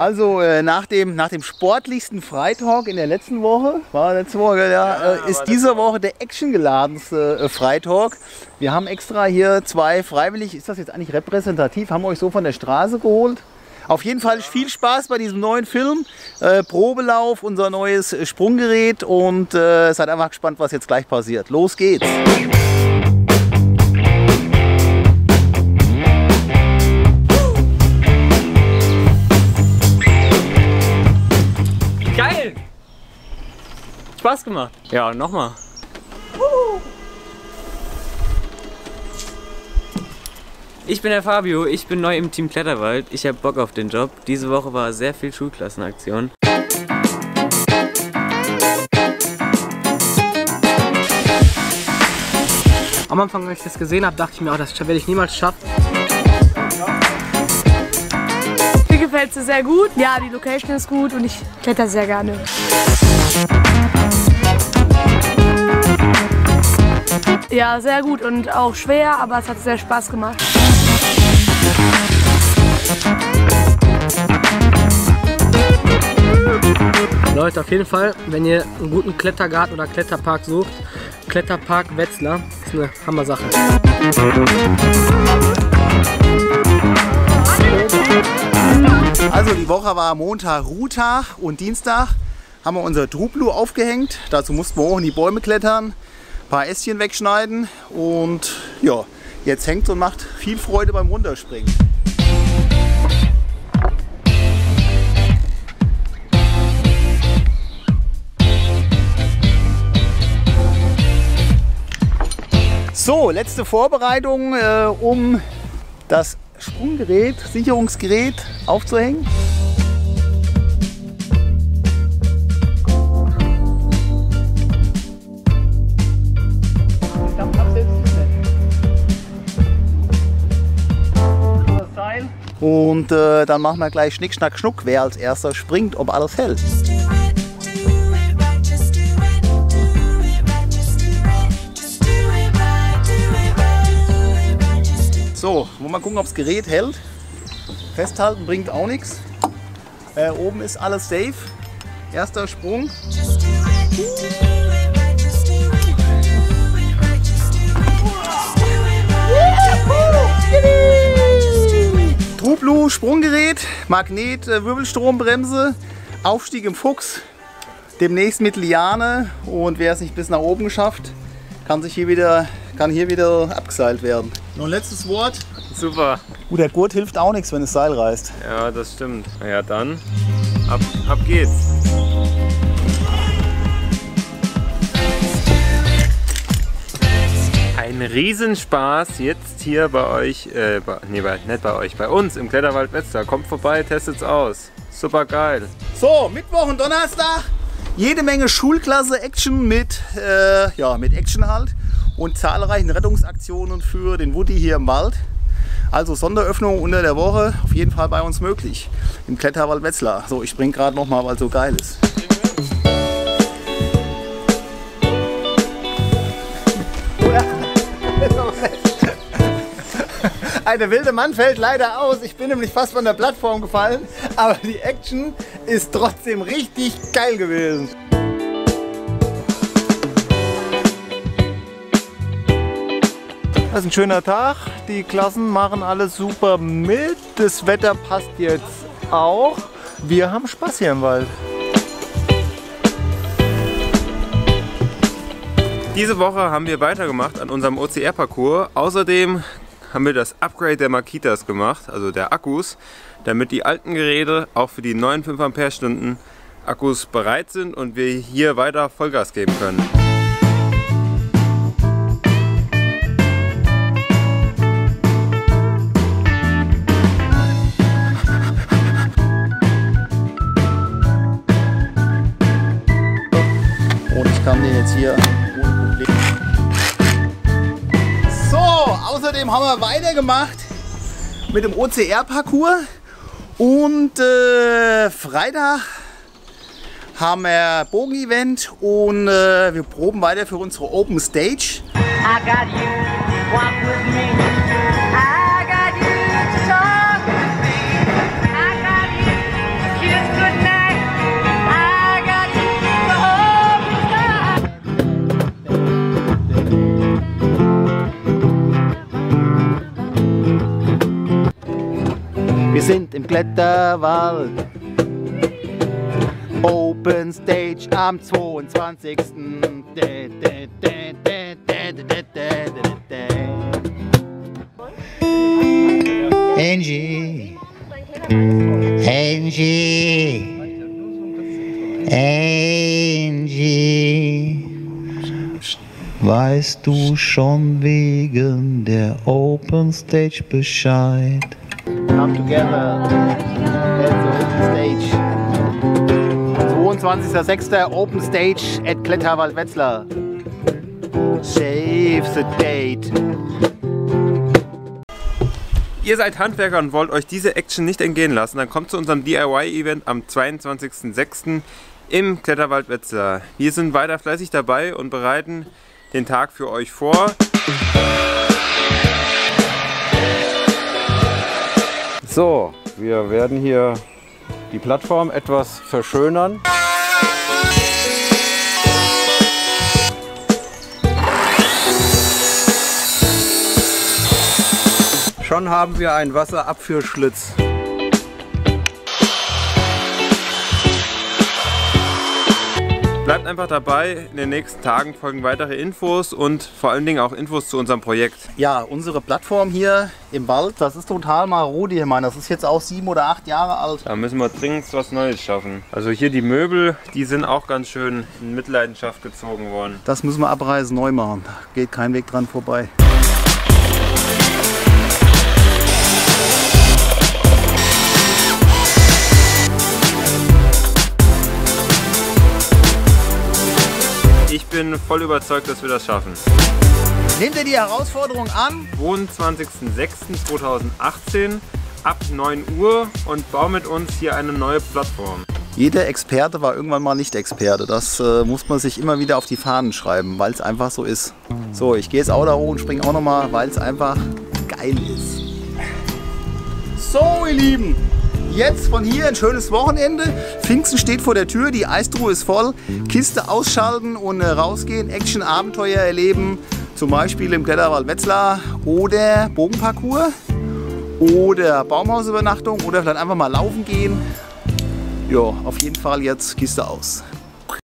Also nach dem sportlichsten Freitalk in der letzten Woche, ist diese Woche der actiongeladenste Freitalk. Wir haben extra hier zwei freiwillig, ist das jetzt eigentlich repräsentativ, haben wir euch so von der Straße geholt. Auf jeden Fall viel Spaß bei diesem neuen Film, Probelauf, unser neues Sprunggerät und seid einfach gespannt, was jetzt gleich passiert. Los geht's! Geil! Spaß gemacht. Ja, nochmal. Ich bin der Fabio, ich bin neu im Team Kletterwald. Ich habe Bock auf den Job. Diese Woche war sehr viel Schulklassenaktion. Am Anfang, als ich das gesehen habe, dachte ich mir, das werde ich niemals schaffen. Mir gefällt es sehr gut. Ja, die Location ist gut und ich kletter sehr gerne. Ja, sehr gut und auch schwer, aber es hat sehr Spaß gemacht. Leute, auf jeden Fall, wenn ihr einen guten Klettergarten oder Kletterpark sucht, Kletterpark Wetzlar ist eine Hammer-Sache. Also die Woche war Montag Ruhetag und Dienstag haben wir unser Trublu aufgehängt. Dazu mussten wir hoch in die Bäume klettern, ein paar Ästchen wegschneiden und ja, jetzt hängt es und macht viel Freude beim Runterspringen. So, letzte Vorbereitung, um das Sprunggerät, Sicherungsgerät aufzuhängen. Und dann machen wir gleich Schnick, Schnack, Schnuck, wer als erster springt, ob alles hält. So, wollen wir mal gucken, ob das Gerät hält. Festhalten bringt auch nichts. Oben ist alles safe. Erster Sprung. Trublu, Sprunggerät, Magnet, Wirbelstrombremse, Aufstieg im Fuchs, demnächst mit Liane und wer es nicht bis nach oben schafft, kann hier wieder abgeseilt werden. Noch ein letztes Wort. Super. Gut, der Gurt hilft auch nichts, wenn das Seil reißt. Ja, das stimmt. Na ja, dann ab geht's. Ein Riesenspaß jetzt hier bei euch, nicht bei euch, bei uns im Kletterwald Wetzlar. Kommt vorbei, testet's aus. Super geil. So, Mittwoch und Donnerstag jede Menge Schulklasse-Action mit Action halt und zahlreichen Rettungsaktionen für den Woody hier im Wald. Also Sonderöffnung unter der Woche auf jeden Fall bei uns möglich im Kletterwald Wetzlar. So, ich spring gerade noch mal, weil es so geil ist. Der wilde Mann fällt leider aus. Ich bin nämlich fast von der Plattform gefallen, aber die Action ist trotzdem richtig geil gewesen. Das ist ein schöner Tag. Die Klassen machen alles super mit. Das Wetter passt jetzt auch. Wir haben Spaß hier im Wald. Diese Woche haben wir weitergemacht an unserem OCR-Parcours. Außerdem haben wir das Upgrade der Makitas gemacht, also der Akkus, damit die alten Geräte auch für die neuen 5 Ampere-Stunden Akkus bereit sind und wir hier weiter Vollgas geben können. Und ich kann den jetzt hier ohne Probleme. So, außerdem haben wir weitergemacht mit dem OCR-Parcours und Freitag haben wir Bogen-Event und wir proben weiter für unsere Open Stage. I got you, walk with me. I got you to talk with me. I got you, im Kletterwald. Open Stage am 22. Angie, Angie, Angie, weißt du schon wegen der Open Stage Bescheid? Come together, that's the Open Stage. 22.06. Open Stage at Kletterwald Wetzlar. Save the date. Ihr seid Handwerker und wollt euch diese Action nicht entgehen lassen, dann kommt zu unserem DIY-Event am 22.06. im Kletterwald Wetzlar. Wir sind weiter fleißig dabei und bereiten den Tag für euch vor. So, wir werden hier die Plattform etwas verschönern. Schon haben wir einen Wasserabführschlitz. Bleibt einfach dabei, in den nächsten Tagen folgen weitere Infos und vor allen Dingen auch Infos zu unserem Projekt. Ja, unsere Plattform hier im Wald, das ist total marode. Ich meine, das ist jetzt auch 7 oder 8 Jahre alt. Da müssen wir dringend was Neues schaffen. Also hier die Möbel, die sind auch ganz schön in Mitleidenschaft gezogen worden. Das müssen wir abreißen, neu machen. Da geht kein Weg dran vorbei. Ich bin voll überzeugt, dass wir das schaffen. Nehmt ihr die Herausforderung an? 22.06.2018 ab 9 Uhr und bau mit uns hier eine neue Plattform. Jeder Experte war irgendwann mal nicht Experte. Das muss man sich immer wieder auf die Fahnen schreiben, weil es einfach so ist. So, ich gehe jetzt auch da hoch und springe auch nochmal, weil es einfach geil ist. So, ihr Lieben, jetzt von hier ein schönes Wochenende. Pfingsten steht vor der Tür, die Eistruhe ist voll. Kiste ausschalten und rausgehen, Action-Abenteuer erleben. Zum Beispiel im Kletterwald Wetzlar oder Bogenparcours oder Baumhausübernachtung oder vielleicht einfach mal laufen gehen. Ja, auf jeden Fall jetzt Kiste aus.